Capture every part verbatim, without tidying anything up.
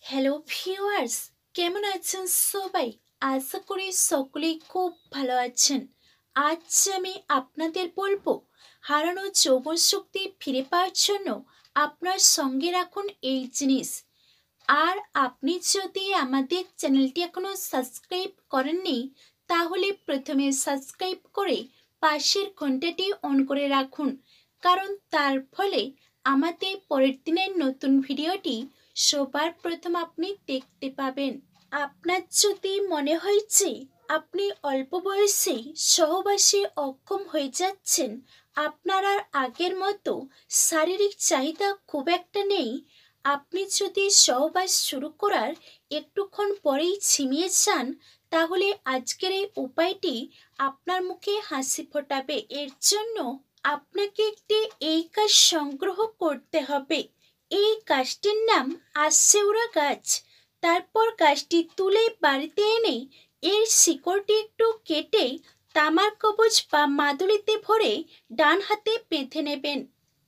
Hello viewers, কেমন আছেন সবাই? আশা করি সকলেই খুব ভালো আছেন। আজ আমি আপনাদের বলবো হারানো যৌবন শক্তি ফিরে পাওয়ার জন্য আপনার সঙ্গে রাখুন এই জিনিস। আর আপনি যদি আমাদের চ্যানেলটি এখনো সাবস্ক্রাইব করেননি তাহলে প্রথমে সাবস্ক্রাইব করে পাশের ঘন্টাটি অন করে রাখুন, কারণ তার ফলে আমাদের পরের দিনের নতুন ভিডিওটি সবার প্রথম আপনি দেখতে পাবেন। আপনার যদি মনে হয় যে আপনি অল্প বয়সেই সহবাসে অক্ষম হয়ে যাচ্ছেন, আপনার আর আগের মতো শারীরিক চাহিদা খুব একটা নেই, আপনি যদি সহবাস শুরু করার একটুক্ষণ পরেই ঝিমিয়ে যান, তাহলে আজকের এই উপায়টি আপনার মুখে হাসি ফোটাবে। এর জন্য আপনাকে একটি এই গাছ সংগ্রহ করতে হবে। এই গাছটির নাম ashsheora গাছ। তারপর গাছটি তুলে বাড়িতে এনে এর শিকড়টি একটু কেটে তামার কবজ বা মাদুলিতে ভরে ডান হাতে বেঁধে নেবেন।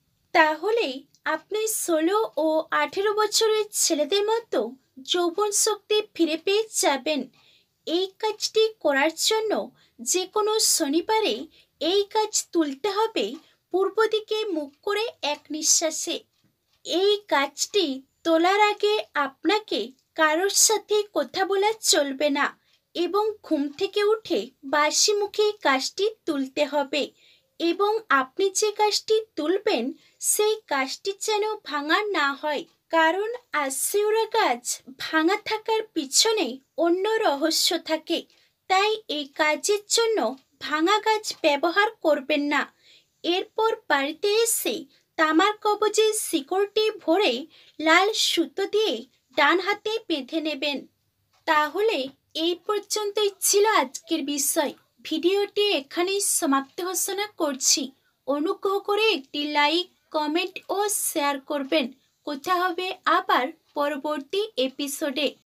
তাহলে আপনি ষোলো ও আঠেরো বছরের ছেলেদের মতো যৌবন শক্তি ফিরে পেয়ে যাবেন। এই কাজটি করার জন্য যে কোনো শনিবারে এই কাজ তুলতে হবে পূর্ব দিকে মুখ করে এক নিঃশ্বাসে। এই কাজটি তোলার আগে আপনাকে কারোর সাথে কথা বলা চলবে না এবং ঘুম থেকে উঠে বাসি মুখে কাজটি তুলতে হবে। এবং আপনি যে কাজটি তুলবেন সেই কাজটি যেন ভাঙা না হয়, কারণ ashsheora গাছ ভাঙা থাকার পিছনে অন্য রহস্য থাকে। তাই এই কাজের জন্য ভাঙা গাছ ব্যবহার করবেন না। এরপর বাড়িতে এসে তামার কবজের শিকড়টি ভরে লাল সুতো দিয়ে ডান হাতে বেঁধে নেবেন। তাহলে এই পর্যন্তই ছিল আজকের বিষয়। ভিডিওটি এখানেই সমাপ্ত ঘোষণা করছি। অনুগ্রহ করে একটি লাইক, কমেন্ট ও শেয়ার করবেন। কথা হবে আবার পরবর্তী এপিসোডে।